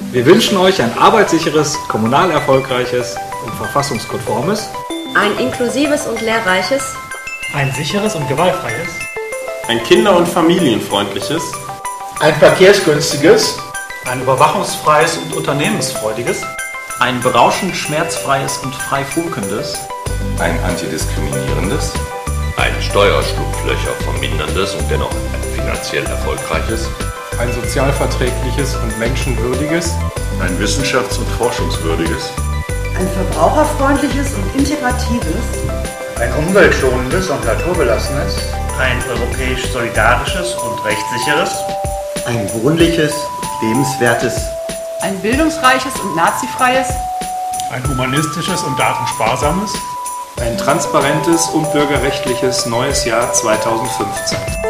Wir wünschen euch ein arbeitssicheres, kommunal erfolgreiches und verfassungskonformes, ein inklusives und lehrreiches, ein sicheres und gewaltfreies, ein kinder- und familienfreundliches, ein verkehrsgünstiges, ein überwachungsfreies und unternehmensfreudiges, ein berauschend schmerzfreies und frei funkendes, ein antidiskriminierendes, ein Steuerschlupflöcher verminderndes und dennoch finanziell erfolgreiches, ein sozialverträgliches und menschenwürdiges, ein wissenschafts- und forschungswürdiges, ein verbraucherfreundliches und integratives, ein umweltschonendes und naturbelassenes, ein europäisch solidarisches und rechtssicheres, ein wohnliches, lebenswertes, ein bildungsreiches und nazifreies, ein humanistisches und datensparsames, ein transparentes und bürgerrechtliches neues Jahr 2015.